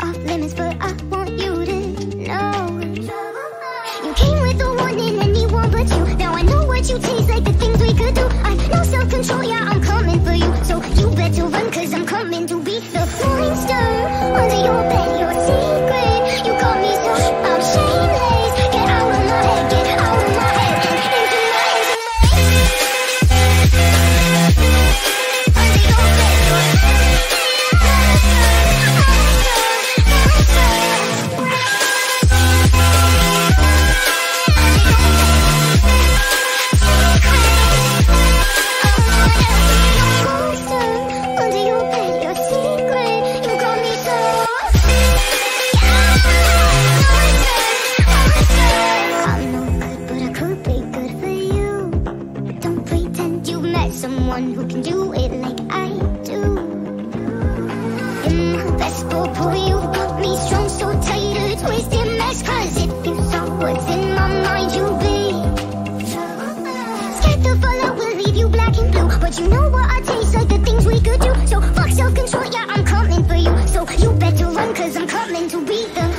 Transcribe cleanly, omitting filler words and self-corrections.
off limits, but I want you to know. You came with a warning, anyone but you. Now I know what you taste like, the things we could do. I know self-control, yeah, I'm coming for you. So you better run, cause I'm coming to be the monster under your bed, your secret. You got me so I'm shameless. Get out of my head, get out of my head. Into my under your bed, someone who can do it like I do. In my best boy, you got me strong, so tight, a twisted mess. Cause if you saw what's in my mind, you'd be scared to fall out, we'll leave you black and blue. But you know what I taste like, the things we could do. So fuck self-control, yeah, I'm coming for you. So you better run, cause I'm coming to be the